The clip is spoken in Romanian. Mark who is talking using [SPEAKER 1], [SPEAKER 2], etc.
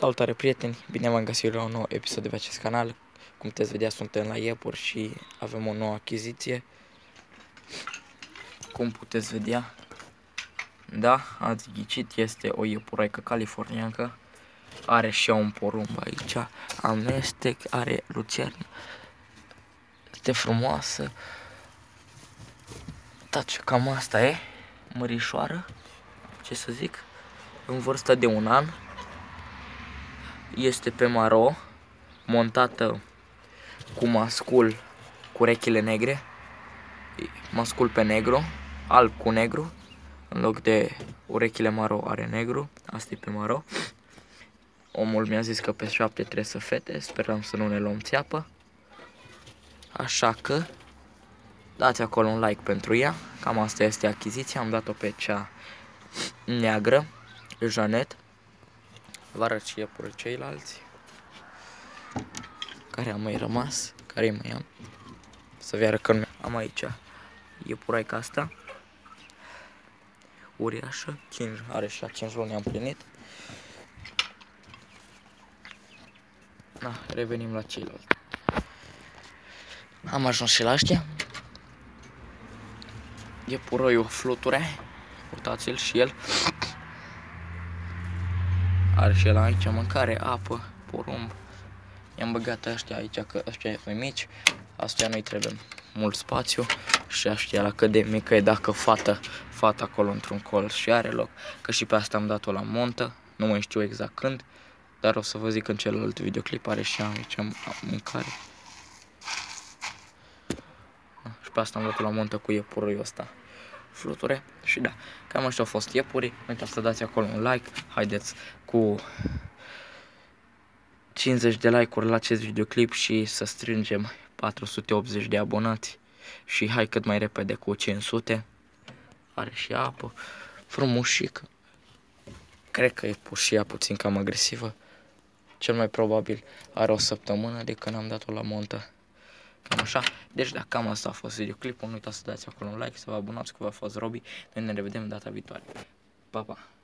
[SPEAKER 1] Salutare prieteni, bine v-am găsit la un nou episod de pe acest canal. Cum puteți vedea, suntem la iepuri și avem o nouă achiziție. Cum puteți vedea, da, ați ghicit, este o iepuraică californiancă. Are și ea un porumb aici, amestec, are lucernă. Este frumoasă. Taci, cam asta e, mărișoară, ce să zic, în vârstă de 1 an. Este pe maro, montată cu mascul cu urechile negre, mascul pe negru, alb cu negru, în loc de urechile maro are negru, asta e pe maro. Omul mi-a zis că pe 7 trebuie să fete, sperăm să nu ne luăm țeapă. Așa că dați acolo un like pentru ea, cam asta este achiziția, am dat-o pe cea neagră, Janet. Vă arăt și iepuri ceilalți care am mai rămas, care mai am. Să vă arăt că nu am aici iepuraica asta uriașă, 5, are și la 5 luni am plinit. Na, revenim la ceilalți. Am ajuns și la ăștia. Iepuroiul fluture, uitați-l și el. Are și el aici mâncare, apă, porumb. I-am băgat ăștia aici, că ăștia e mai mici. Astea nu-i trebuie mult spațiu. Și ăștia la cât de mică e, dacă fata acolo într-un colț și are loc. Că și pe asta am dat-o la montă, nu mai știu exact când. Dar o să vă zic în celălalt videoclip, are și aici mâncare. Și pe asta am dat-o la montă cu iepuroiul ăsta fluture. Și da, cam așa au fost iepurii. Nu uitați să dați acolo un like. Haideți cu 50 de like-uri la acest videoclip și să strângem 480 de abonați. Și hai cât mai repede cu 500. Are și apă, frumușică. Cred că e și ea puțin cam agresivă. Cel mai probabil are o săptămână de când am dat-o la montă. Cam așa. Deci da, cam asta a fost videoclipul. Nu uitați să dați acolo un like, să vă abonați, că v-a fost Robi. Noi ne revedem data viitoare. Pa, pa!